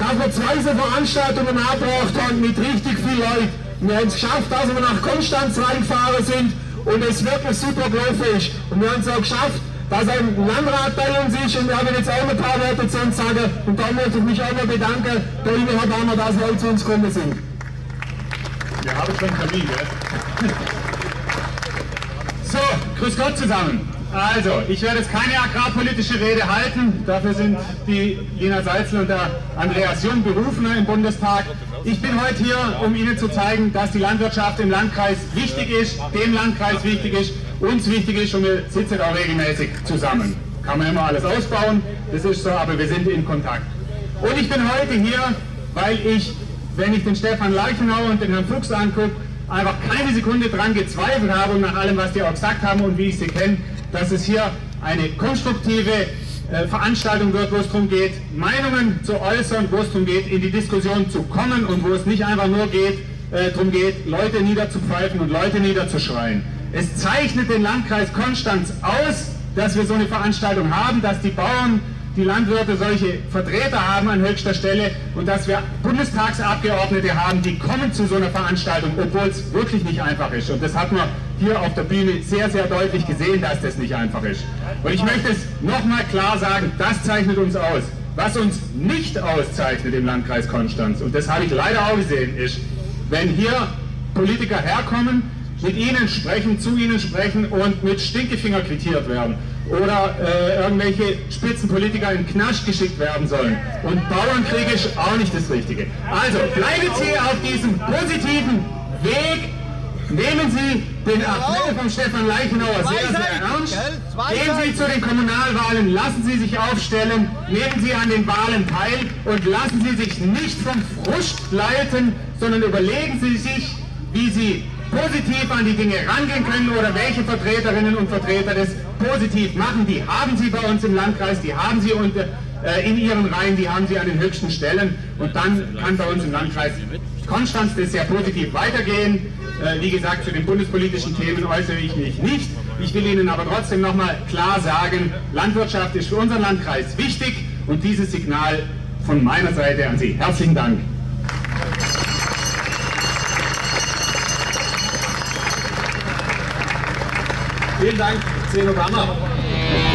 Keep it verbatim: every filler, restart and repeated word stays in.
dass wir zwei so Veranstaltungen angebracht haben mit richtig viel Leuten. Wir haben es geschafft, dass wir nach Konstanz reingefahren sind und es wirklich super gelaufen ist. Und wir haben es auch geschafft, dass ein Landrat bei uns ist und wir haben jetzt auch ein paar Worte zu uns sagen. Und da möchte ich mich auch mal bedanken, bei Ihnen, Herr Bammer, dass Sie heute zu uns gekommen sind. Wir haben schon einen Termin, gell? So, grüß Gott zusammen. Also, ich werde jetzt keine agrarpolitische Rede halten, dafür sind die Lina Salzl und der Andreas Jung Berufene im Bundestag. Ich bin heute hier, um Ihnen zu zeigen, dass die Landwirtschaft im Landkreis wichtig ist, dem Landkreis wichtig ist, uns wichtig ist und wir sitzen auch regelmäßig zusammen. Kann man immer alles ausbauen, das ist so, aber wir sind in Kontakt. Und ich bin heute hier, weil ich, wenn ich den Stefan Leichenau und den Herrn Fuchs angucke, einfach keine Sekunde dran gezweifelt habe und nach allem, was die auch gesagt haben und wie ich sie kenne, dass es hier eine konstruktive äh, Veranstaltung wird, wo es darum geht, Meinungen zu äußern, wo es darum geht, in die Diskussion zu kommen und wo es nicht einfach nur geht, äh, darum geht, Leute niederzupfeifen und Leute niederzuschreien. Es zeichnet den Landkreis Konstanz aus, dass wir so eine Veranstaltung haben, dass die Bauern, die Landwirte solche Vertreter haben an höchster Stelle und dass wir Bundestagsabgeordnete haben, die kommen zu so einer Veranstaltung, obwohl es wirklich nicht einfach ist. Und das hat man hier auf der Bühne sehr, sehr deutlich gesehen, dass das nicht einfach ist. Und ich möchte es nochmal klar sagen, das zeichnet uns aus. Was uns nicht auszeichnet im Landkreis Konstanz, und das habe ich leider auch gesehen, ist, wenn hier Politiker herkommen, mit ihnen sprechen, zu ihnen sprechen und mit Stinkefinger quittiert werden. Oder äh, irgendwelche Spitzenpolitiker in den Knast geschickt werden sollen. Und Bauernkrieg ist auch nicht das Richtige. Also bleiben Sie auf diesem positiven Weg. Nehmen Sie den Appell von Stefan Leichenauer sehr, sehr ernst. Gehen Sie zu den Kommunalwahlen, lassen Sie sich aufstellen, nehmen Sie an den Wahlen teil und lassen Sie sich nicht vom Frust leiten, sondern überlegen Sie sich, wie Sie positiv an die Dinge rangehen können oder welche Vertreterinnen und Vertreter das positiv machen. Die haben Sie bei uns im Landkreis, die haben Sie unter, äh, in Ihren Reihen, die haben Sie an den höchsten Stellen und dann kann bei uns im Landkreis Konstanz das sehr positiv weitergehen. Äh, wie gesagt, zu den bundespolitischen Themen äußere ich mich nicht. Ich will Ihnen aber trotzdem nochmal klar sagen, Landwirtschaft ist für unseren Landkreis wichtig und dieses Signal von meiner Seite an Sie. Herzlichen Dank. Vielen Dank, Zeno Bammer.